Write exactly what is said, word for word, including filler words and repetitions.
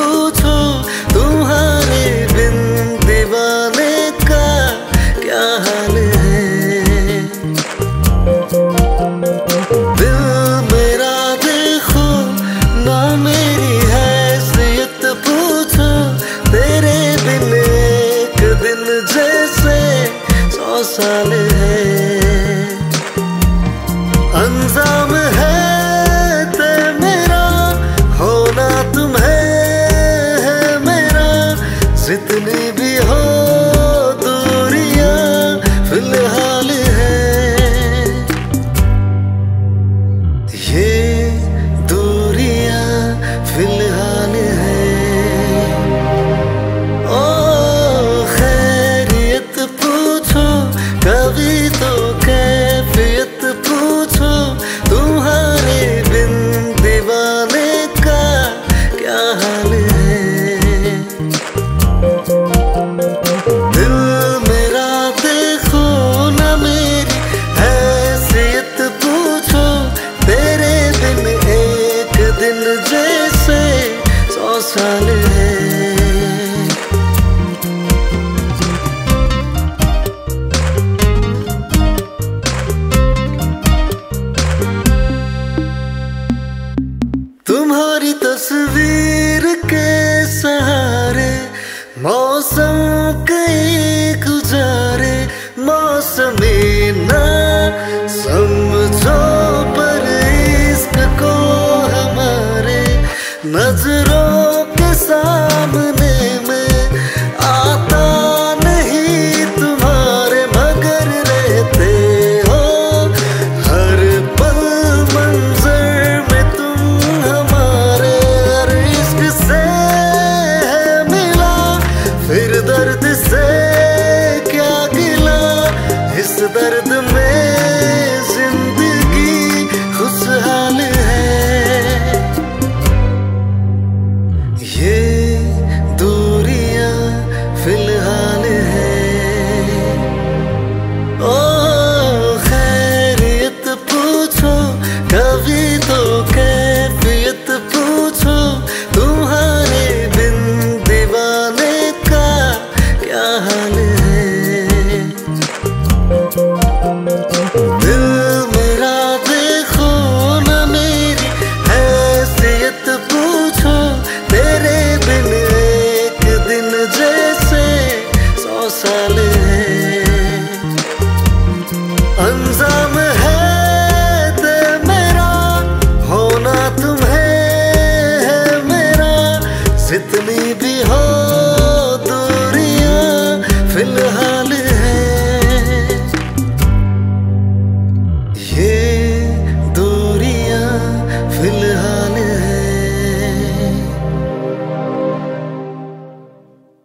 पूछो, तुम्हारे बिन दीवाने का क्या हाल है। दिल मेरा देखो ना, मेरी हैसियत पूछो, तेरे बिन एक दिन जैसे सौ साल है। अंजाम है ते मेरा, होना तुम्हें है मेरा, जितनी भी हो दूरियां फिलहाल है। ये दूरियां फिलहाल है। ओ खैरियत पूछो, कभी तो कैफियत पूछो, तुम्हारे बिन दीवाने का क्या हाल है। दिल मेरा देखो ना, मेरी हैसियत पूछो, तेरे बिन एक दिन जैसे सौ साल है। तुम्हारी तस्वीर के सहारे मौसम कई गुजारे, मौसमी ना समझो पर इश्क को हमारे नजरों